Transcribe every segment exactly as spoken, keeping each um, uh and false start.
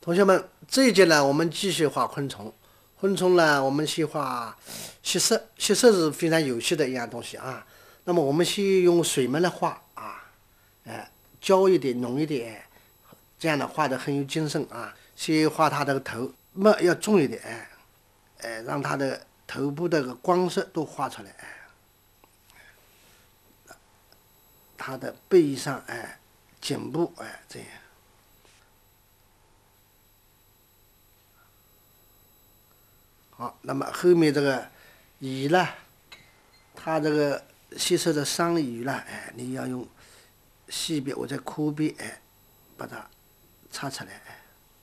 同学们，这一节呢，我们继续画昆虫。昆虫呢，我们先画蟋蟀。蟋蟀是非常有趣的一样东西啊。那么我们先用水墨来画啊，哎，焦一点，浓一点，这样的画的很有精神啊。先画它的头，墨要重一点，哎，哎，让它的头部的光色都画出来，哎，它的背上，哎，颈部，哎，这样。好，那么后面这个羽呢，它这个蟋蟀的双羽呢，哎，你要用细笔或者枯笔，哎，把它擦出来，哎，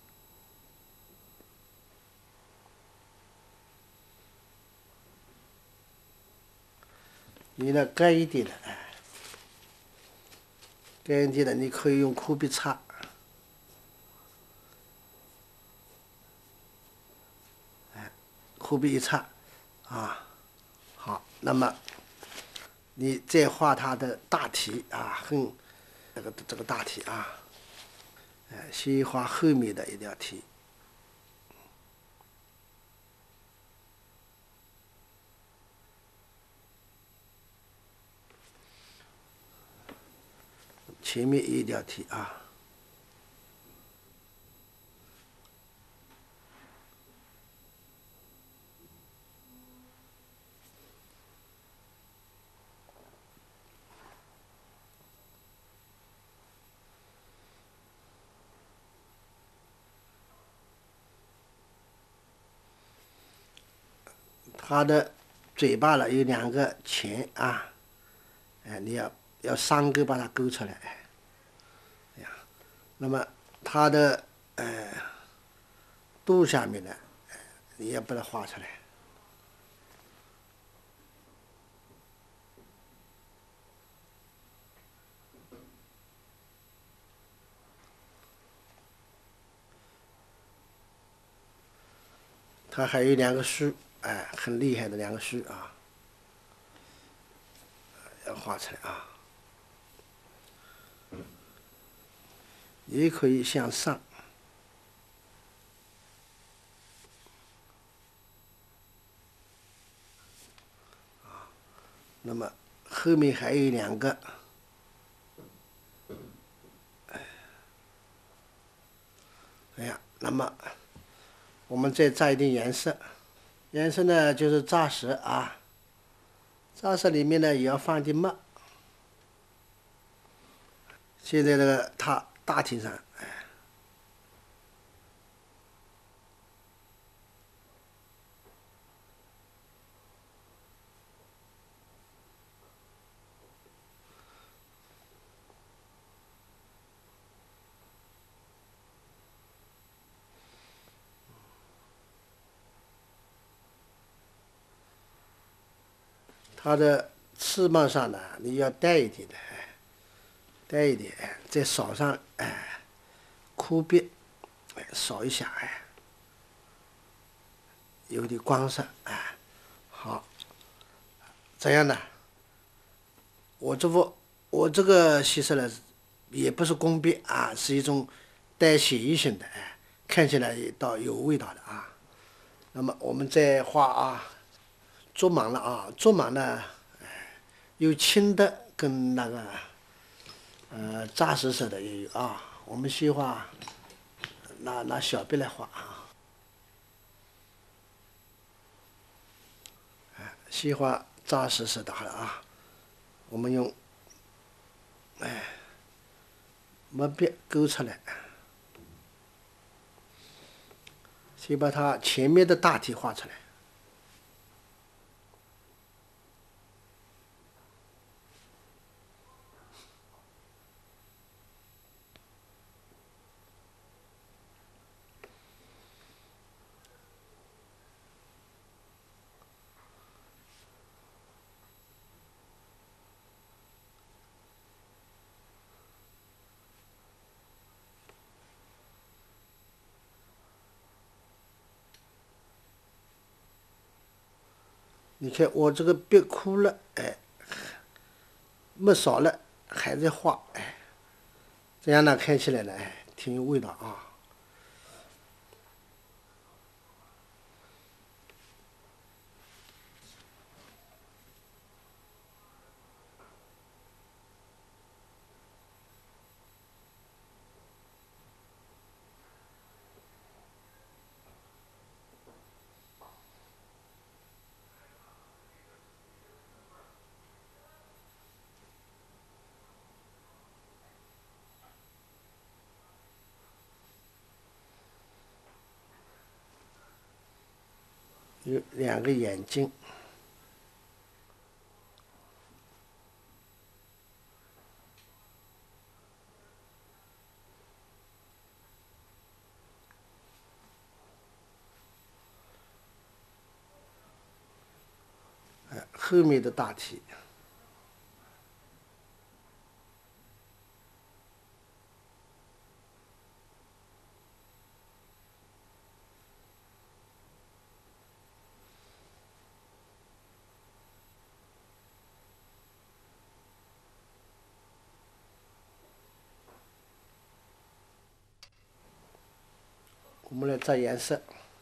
你呢干一点的，哎，干一点的，你可以用枯笔擦，哎，枯笔一擦，啊，好，那么你再画它的大体啊，很这个这个大体啊，哎，先画后面的一条体。前面一条题啊，它的嘴巴了有两个钳啊，哎，你要要上钩把它勾出来，哎，这样。那么它的呃肚下面呢，哎，你要把它画出来。它还有两个须，哎，很厉害的两个须啊，要画出来啊。也可以向上，啊，那么后面还有两个，哎呀，那么我们再蘸一点颜色，颜色呢就是杂色啊，杂色里面呢也要放一点墨。现在这个它大体上，哎，它的翅膀上呢，你要带一点的，哎，带一点，哎，再扫上，哎，枯笔，哎，扫一下，哎，有点光色，哎，好，这样呢，我这幅我这个蟋蟀呢，也不是工笔啊，是一种带写意性的，哎，看起来也倒有味道的啊。那么我们再画啊，竹芒了啊，竹芒呢，有青的跟那个呃杂色色的也有啊。我们先画，拿拿小笔来画啊，先画杂色色的好了啊。我们用哎墨笔勾出来，先把它前面的大体画出来。你看我这个笔枯了，哎，墨少了，还在画，哎，这样呢看起来呢，哎，挺有味道啊。 有两个眼睛，哎，后面的大体。我们来找颜色。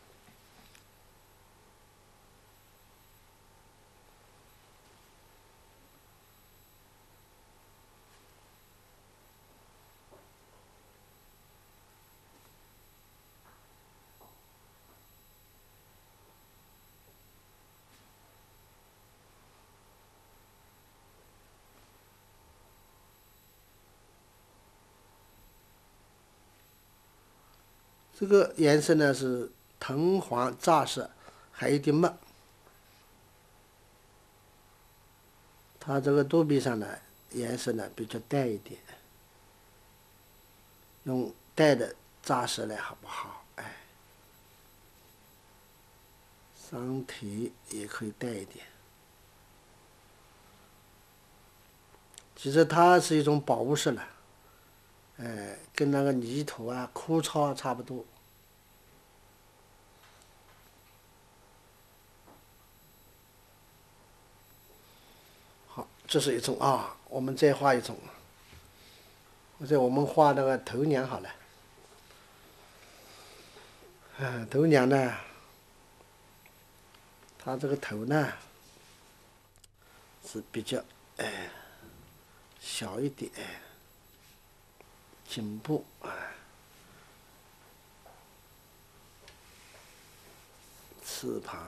这个颜色呢是藤黄杂色，还有点墨。它这个肚皮上呢颜色呢比较淡一点，用淡的杂色来好不好？哎，上体也可以淡一点。其实它是一种保护色了，哎，跟那个泥土啊、枯草啊差不多。好，这是一种啊，我们再画一种。或者我们画那个头娘好了。嗯，头娘呢，它这个头呢是比较哎小一点，颈部啊，翅膀。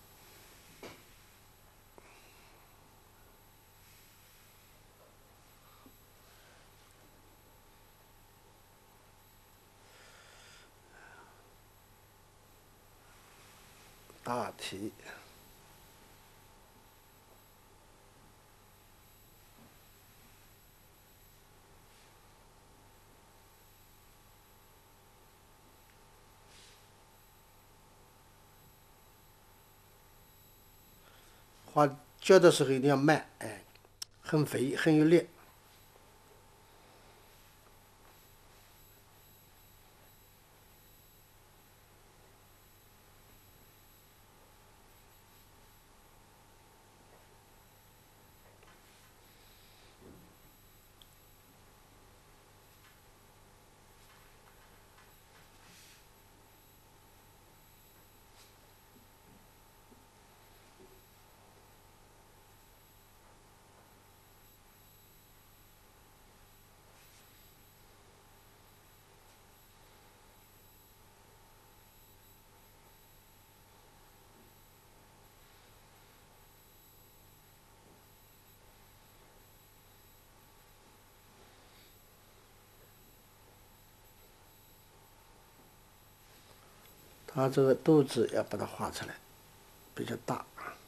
大体。画脚的时候一定要慢，哎，很肥，很有力。它这个肚子要把它画出来，比较大。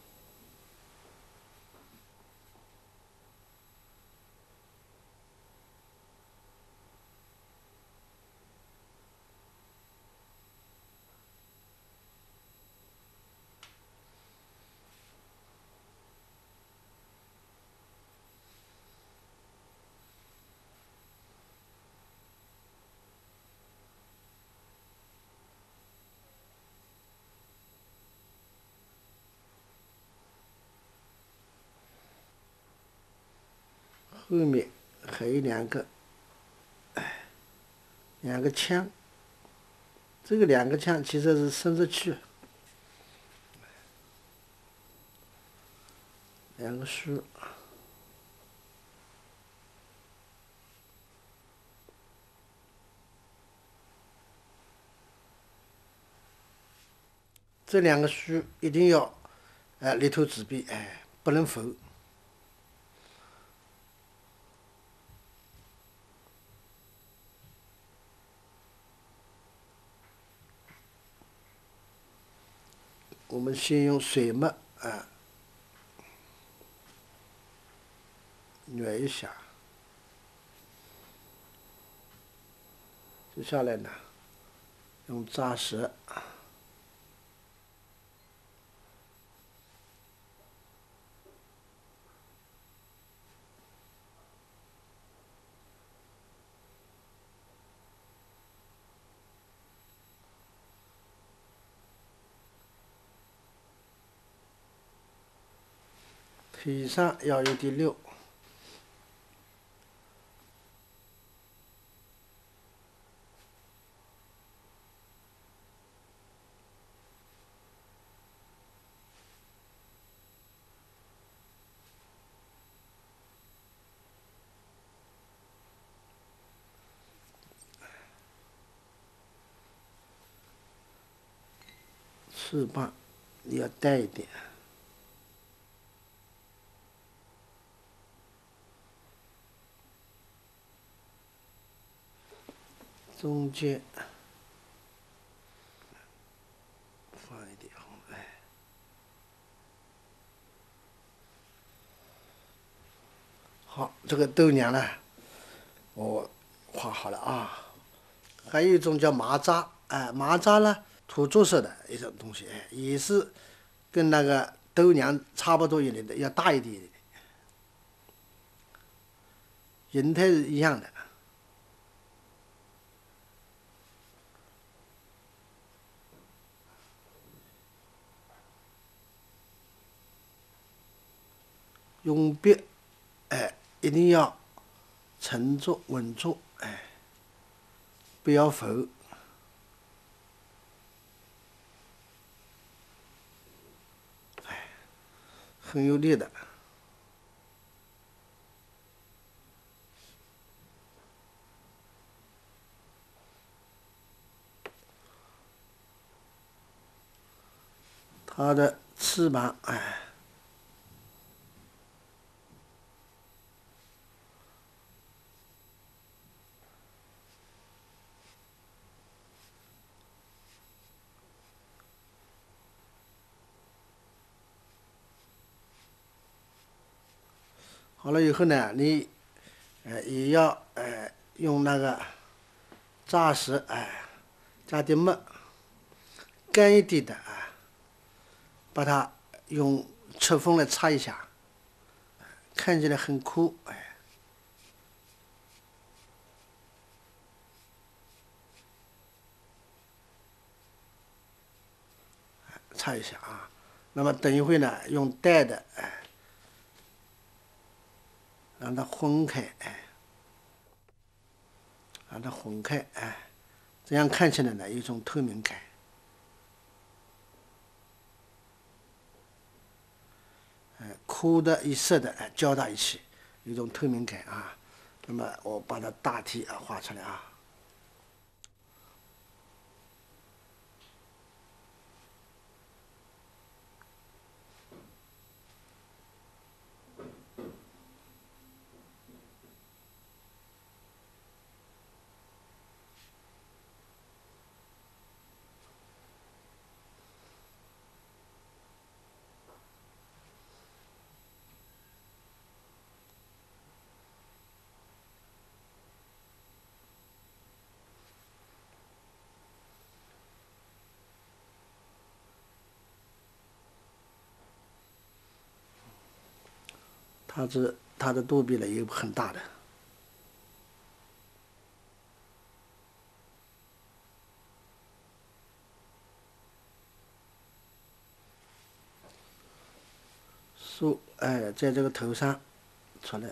后面还有两个，哎，两个腔。这个两个腔其实是生殖区，两个须。这两个须一定要，哎，立头直臂，哎，不能浮。 我们先用水墨啊捋一下，接下来呢，用扎实。腿上要有点溜，翅膀你要带一点。中间放一点红，哎，好，这个豆娘呢，我画好了啊。还有一种叫麻扎，哎，麻扎呢，土著色的一种东西，哎，也是跟那个豆娘差不多一点的，要大一点点，形态是一样的。用笔，哎，一定要沉着稳重，哎，不要浮，哎，很有力的。它的翅膀，哎，好了以后呢，你，呃，也要呃用那个扎实，哎，加点墨，干一点的啊，把它用赤锋来擦一下，看起来很酷，哎，擦一下啊。那么等一会呢，用带的，哎，让它混开，哎，让它混开，哎，这样看起来呢，有一种透明感。呃，枯的与色的哎交到一起，有一种透明感啊。那么我把它大体啊画出来啊。它这它的肚皮呢也很大的。树哎，在这个头上出来，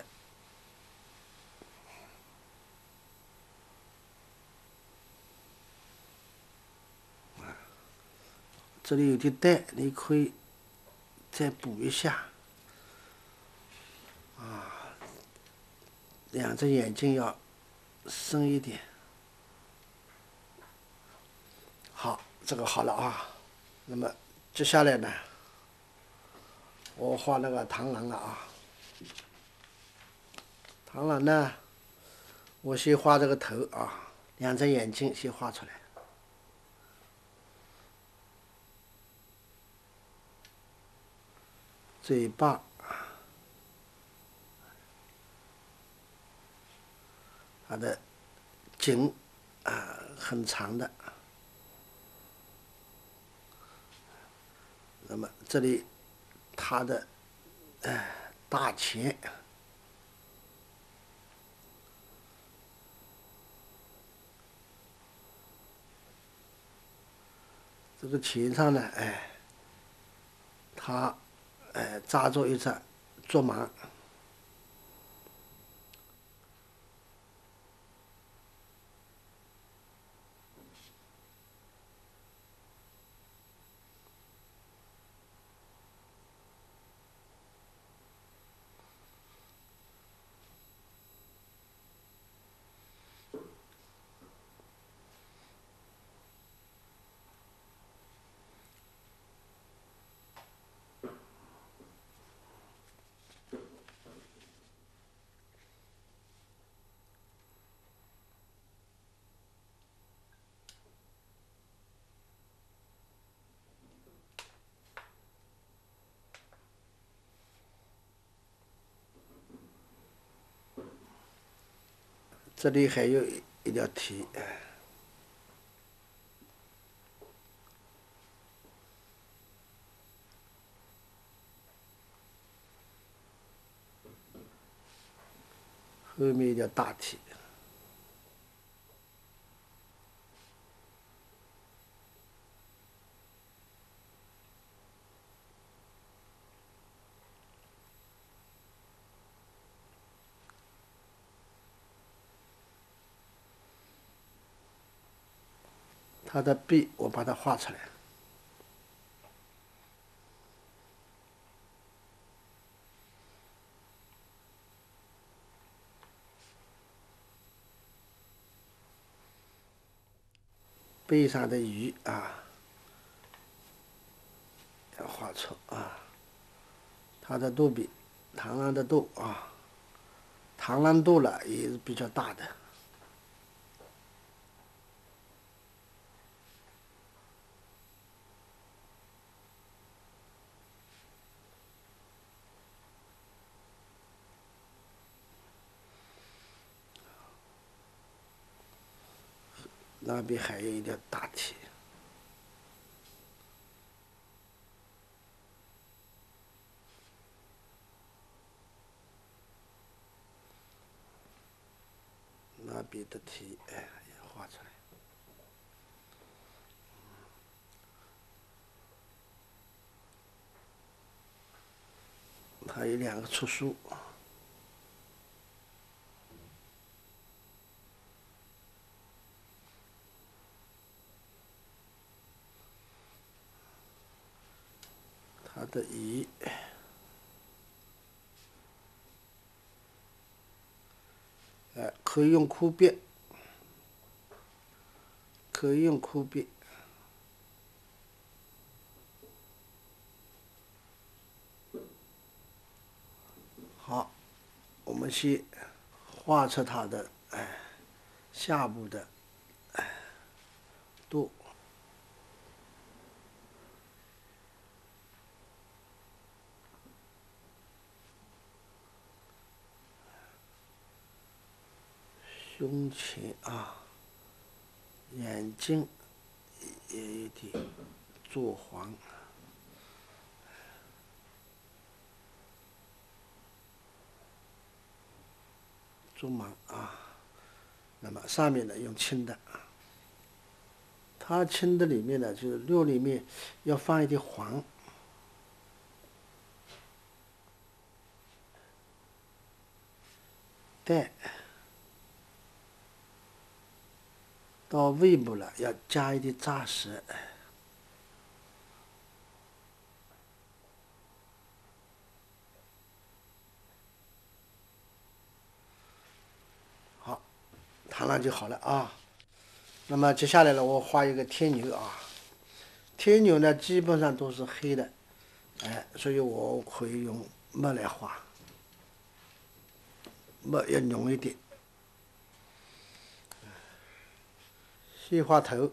这里有点带，你可以再补一下。啊，两只眼睛要深一点。好，这个好了啊。那么接下来呢，我画那个螳螂了啊。螳螂呢，我先画这个头啊，两只眼睛先画出来。 嘴巴它的颈啊很长的，那么这里它的哎大钳，这个钳上呢，哎，它哎扎着一只竹芒。这里还有一条蹄，后面一条大蹄。它的臂我把它画出来，背上的鱼啊，要画出啊，它的肚皮，螳螂的肚啊，螳螂肚了也是比较大的。那边还有一条大蹄，那边的蹄哎也画出来。它有两个触须，它的鱼，哎，可以用枯鳖，可以用枯鳖。好，我们先画出它的哎下部的哎肚。胸前啊，眼睛也有点作黄，竹芒啊。那么上面呢用青的，它青的里面呢就是肉里面要放一点黄，带。到胃部了，要加一点扎实。好，螳螂就好了啊。那么接下来呢，我画一个天牛啊。天牛呢，基本上都是黑的，哎，所以我可以用墨来画，墨要浓一点。先画头，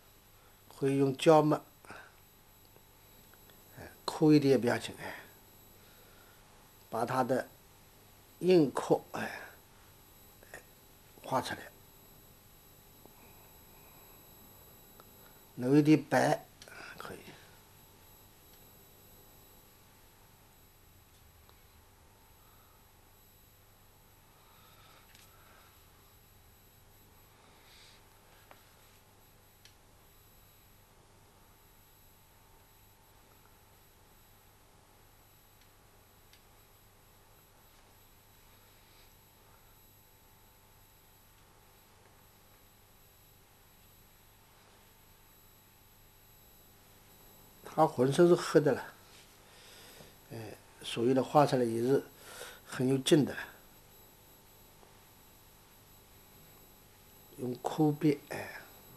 可以用胶墨，哎，抠一点也不要紧，哎。 把它的印刻哎画出来，弄一点白可以。它浑身是黑的了，哎，所以呢，画出来也是很有劲的。用枯笔，哎，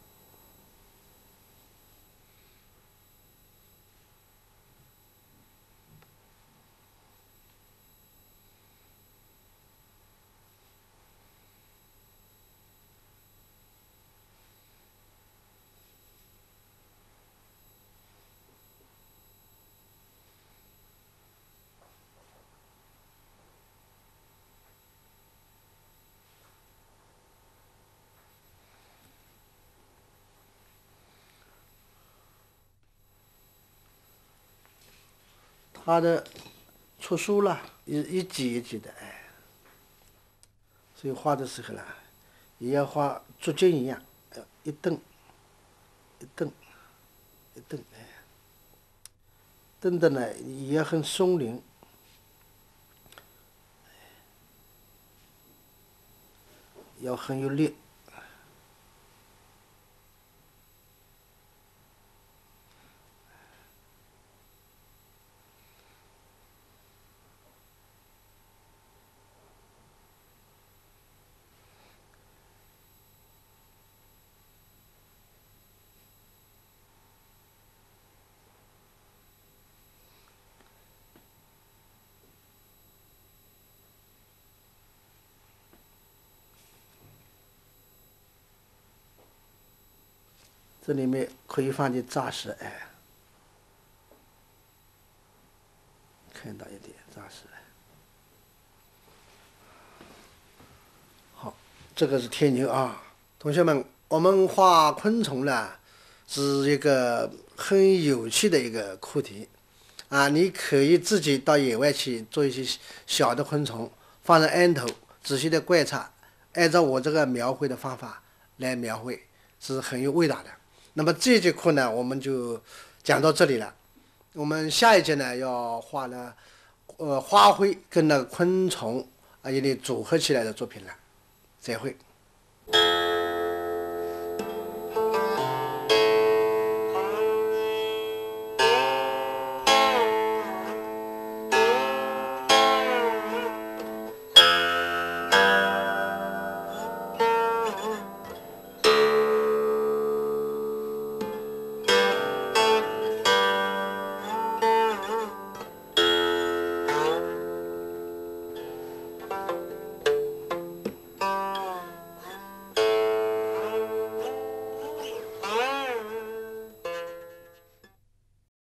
它的出书了，一一级一级的，哎，所以画的时候呢，也要画竹筋一样，一蹬一蹬一蹬，哎，蹬的呢也很松灵，要很有力。这里面可以放点杂石，哎，看到一点杂石。好，这个是天牛啊，同学们，我们画昆虫呢，是一个很有趣的一个课题啊。你可以自己到野外去做一些小的昆虫，放上案头，仔细的观察，按照我这个描绘的方法来描绘，是很有味道的。那么这节课呢，我们就讲到这里了。我们下一节呢，要画呢，呃，花卉跟那个昆虫啊，一类组合起来的作品了。再会。